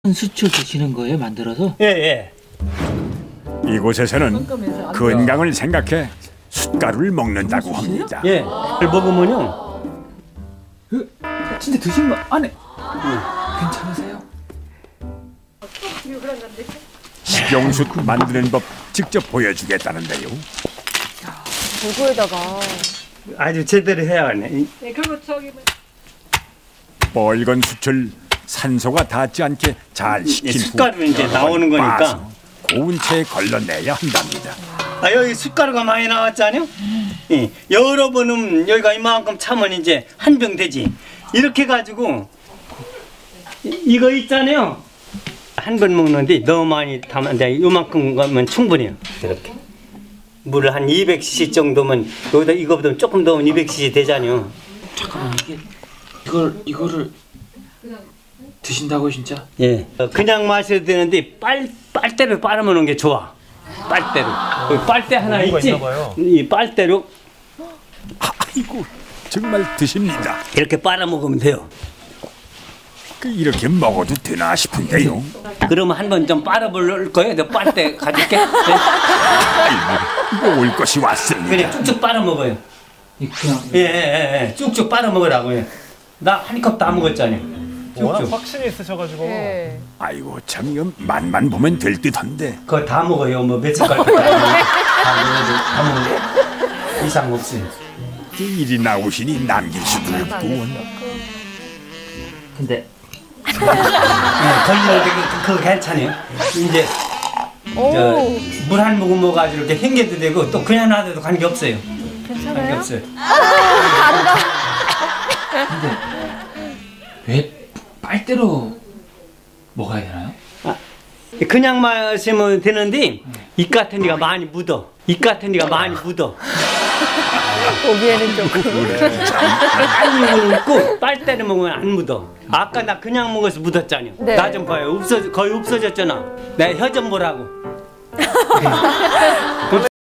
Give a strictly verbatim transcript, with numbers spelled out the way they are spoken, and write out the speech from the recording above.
수출 드시는 거예요, 만들어서? 예, 예. 이곳에서는 건강을 생각해 숯가루를 먹는다고 합니다. 예. 먹으면요. 그, 진짜 드신 거 안에 응. 괜찮으세요? 식용숯 만드는 법 직접 보여주겠다는데요. 누구에다가 아주 제대로 해야 하네. 네, 그리고 저기 뭐 뻘건 숯을 산소가 닿지 않게 잘 식힌 후 숯가루 이제 나오는 거니까 고운 채에 걸러내야 한답니다. 아, 여기 숯가루가 많이 나왔잖아요. 예. 여러 번은 여기가 이만큼 차면 이제 한 병 되지. 이렇게 해가지고 이, 이거 있잖아요. 한 번 먹는데 너무 많이 타면 안 돼. 이만큼 가면 충분해요. 이렇게 물을 한 이백 씨씨 정도면 여기다 이거보다 조금 더 이백 씨씨 되잖아요. 잠깐만, 이게 이걸 이거를 드신다고 진짜? 예. 그냥 마셔도 되는데 빨 빨대로 빨아 먹는 게 좋아. 빨대로. 여기 빨대 하나 있지? 이 빨대로 아이고 정말 드십니다. 이렇게 빨아 먹으면 돼요. 그 이렇게 먹어도 되나 싶은데요. 그러면 한 번 좀 빨아볼 거예요. 내가 빨대 가질게. 네. 아이고 이거 올 것이 왔습니다. 그냥 쭉쭉 빨아 먹어요. 그냥 예, 예, 예. 쭉쭉 빨아 먹으라고요. 나 한 컵 다 먹었잖아요. 워낙 확신이 있으셔가지고. 네. 아이고 참 이거 맛만 보면 될 듯한데. 그거 다 먹어요. 뭐 몇 숟갈 다 먹어도 다 먹어요. 이상 없어요. 일이 나오시니 남길 수도 없고. 근데 네, 걸리는 게 그거 괜찮아요. 이제 물 한 모금 먹어가지고 이렇게 헹겨도 되고 또 그냥 놔둬도 관계 없어요. 괜찮아요? 관계 없어요. 다르다. 근데 왜 빨대로 먹어야 되나요? 아, 그냥 마시면 되는데 입 같은 데가 많이 묻어. 입 같은 데가 많이 묻어. 보기에는 조금. 빨리 묻고 빨대를 먹으면 안 묻어. 아까 나 그냥 먹어서 묻었잖아요. 네. 나 좀 봐요. 없어 거의 없어졌잖아. 내 혀 좀 보라고.